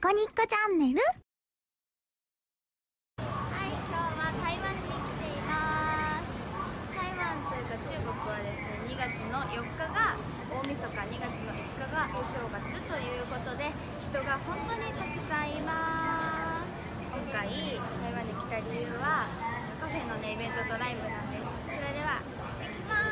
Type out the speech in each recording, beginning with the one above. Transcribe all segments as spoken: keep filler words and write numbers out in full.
コニッコチャンネル。 はい、今日は台湾に来ています。台湾というか中国はですね、にがつのよっかが大晦日、にがつのいつかがお正月ということで、人が本当にたくさんいます。今回台湾に来た理由はカフェのねイベントとライブなんです。それでは行ってきます。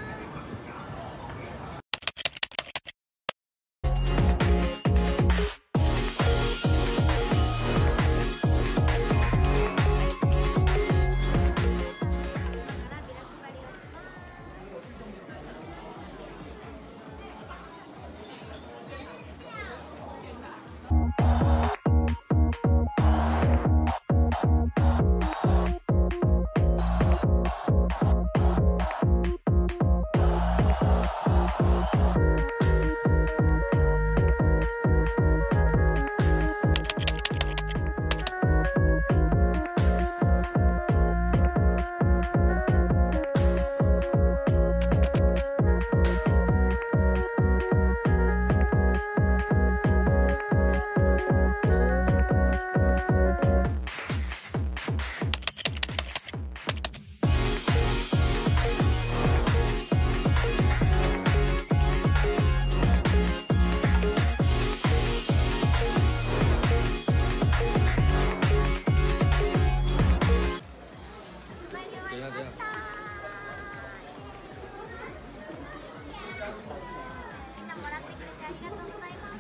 みんなもらってくれてありがとうございます。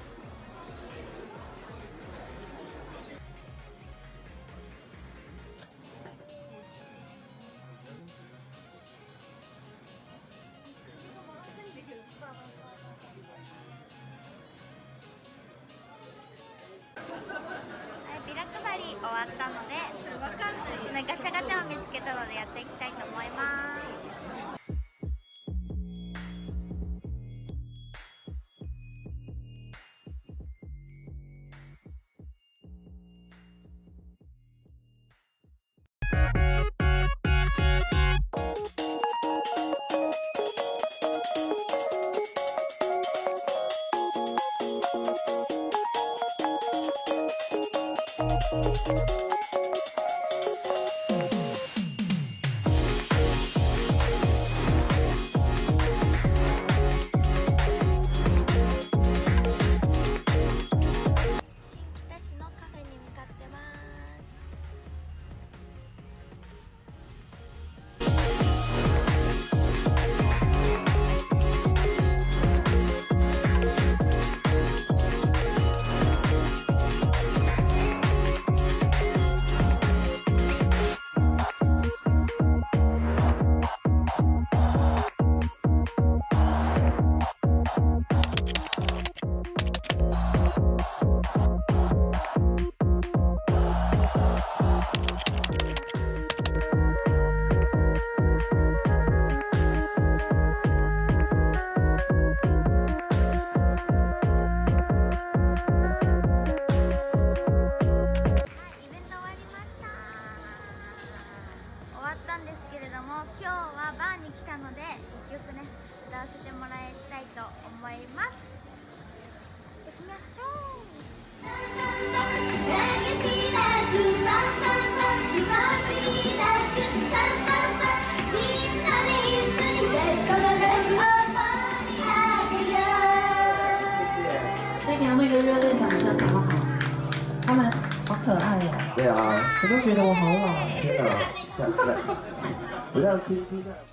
はい、ビラ配り終わったので、ガチャガチャを見つけたのでやっていきたいと思います。今日はバーに来たのでいっきょくね歌わせてもらいたいと思います。行ってみましょう。 再给他们一个热烈掌声好不好？他们好可爱哦。 对啊， 我都觉得我好老。 真的，现在不要听听的。